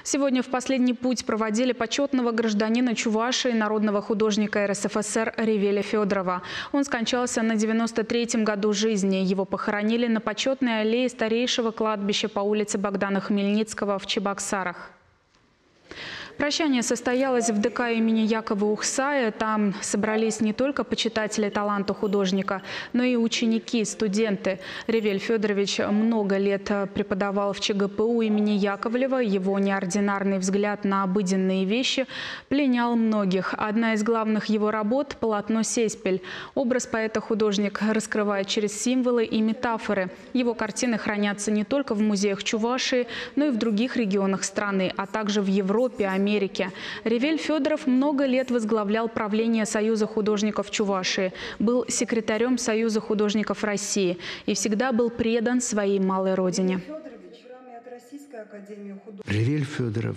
Сегодня в последний путь проводили почетного гражданина Чувашии, народного художника РСФСР Ревеля Федорова. Он скончался на 93-м году жизни. Его похоронили на почетной аллее старейшего кладбища по улице Богдана Хмельницкого в Чебоксарах. Прощание состоялось в ДК имени Якова Ухсая. Там собрались не только почитатели таланта художника, но и ученики, студенты. Ревель Федорович много лет преподавал в ЧГПУ имени Яковлева. Его неординарный взгляд на обыденные вещи пленял многих. Одна из главных его работ – полотно «Сеспель». Образ поэта-художник раскрывает через символы и метафоры. Его картины хранятся не только в музеях Чувашии, но и в других регионах страны, а также в Европе, Америке. Ревель Федоров много лет возглавлял правление Союза художников Чувашии, был секретарем Союза художников России и всегда был предан своей малой родине. Ревель Федоров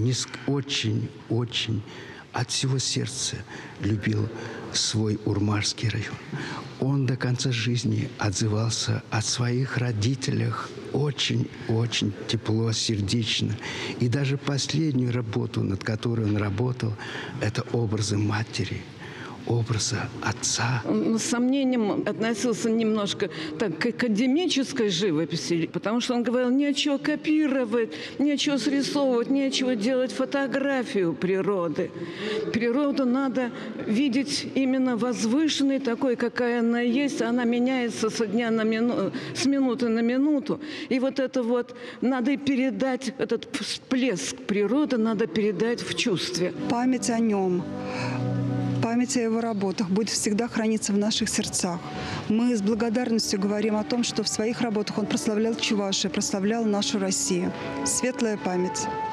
очень от всего сердца любил свой Урмарский район. Он до конца жизни отзывался о своих родителях очень тепло, сердечно. И даже последнюю работу, над которой он работал, это образы матери, образа отца. Он с сомнением относился немножко так к академической живописи, потому что он говорил, нечего копировать, нечего срисовывать, нечего делать фотографию природы. Природу надо видеть именно возвышенной такой, какая она есть, она меняется с минуты на минуту. И вот это вот надо передать, этот всплеск природы надо передать в чувстве. Память о нем, память о его работах будет всегда храниться в наших сердцах. Мы с благодарностью говорим о том, что в своих работах он прославлял Чувашию, прославлял нашу Россию. Светлая память.